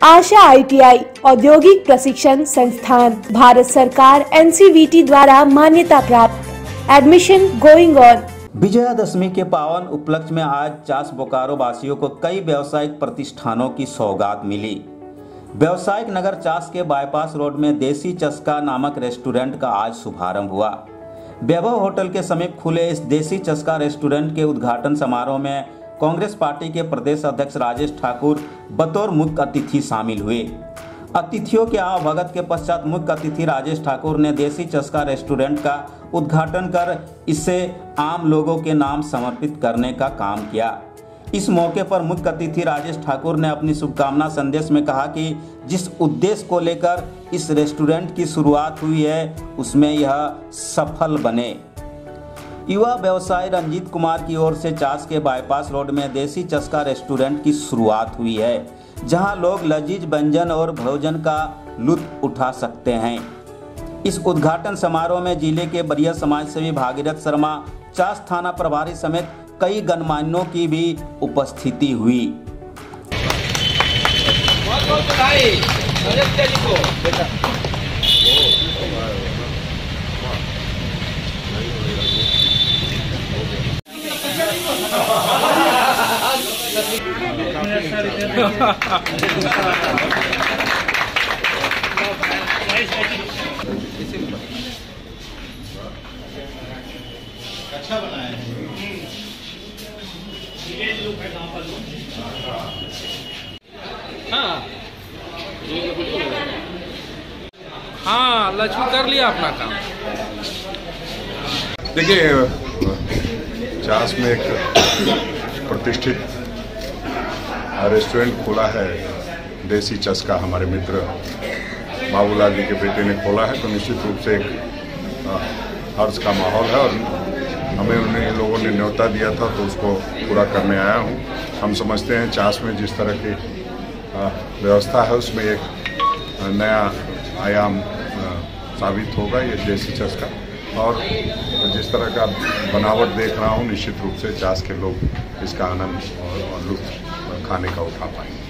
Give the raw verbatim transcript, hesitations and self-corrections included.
Asha I T I औद्योगिक प्रशिक्षण संस्थान भारत सरकार एन सी वी टी द्वारा मान्यता प्राप्त। Admission going on. विजयादशमी के पावन उपलक्ष्य में आज चास बोकारो वासियों को कई व्यावसायिक प्रतिष्ठानों की सौगात मिली। व्यावसायिक नगर चास के बाईपास रोड में देसी चस्का नामक रेस्टोरेंट का आज शुभारंभ हुआ। वैभव होटल के समीप खुले इस देसी चस्का रेस्टोरेंट के उद्घाटन समारोह में कांग्रेस पार्टी के प्रदेश अध्यक्ष राजेश ठाकुर बतौर मुख्य अतिथि शामिल हुए। अतिथियों के आवभगत के पश्चात मुख्य अतिथि राजेश ठाकुर ने देसी चस्का रेस्टोरेंट का उद्घाटन कर इसे आम लोगों के नाम समर्पित करने का काम किया। इस मौके पर मुख्य अतिथि राजेश ठाकुर ने अपनी शुभकामना संदेश में कहा कि जिस उद्देश्य को लेकर इस रेस्टोरेंट की शुरुआत हुई है उसमें यह सफल बने। युवा व्यवसायी रंजीत कुमार की ओर से चास के बाईपास रोड में देसी चस्का रेस्टोरेंट की शुरुआत हुई है, जहां लोग लजीज व्यंजन और भोजन का लुत्फ उठा सकते हैं। इस उद्घाटन समारोह में जिले के वरीय समाज सेवी भागीरथ शर्मा, चास थाना प्रभारी समेत कई गणमान्यों की भी उपस्थिति हुई। अच्छा बनाया है। हाँ हाँ लक्ष्मी कर लिया अपना काम। देखिए, चास में एक प्रतिष्ठित रेस्टोरेंट खोला है देसी चस्का, हमारे मित्र बाबूलाल जी के बेटे ने खोला है, तो निश्चित रूप से एक हर्ष का माहौल है और हमें उन्हें लोगों ने न्योता दिया था तो उसको पूरा करने आया हूँ। हम समझते हैं चास में जिस तरह की व्यवस्था है उसमें एक नया आयाम साबित होगा ये देसी चस्का, और जिस तरह का बनावट देख रहा हूँ निश्चित रूप से चास के लोग इसका आनंद और लुत्फ खाने का उठा पाएंगे।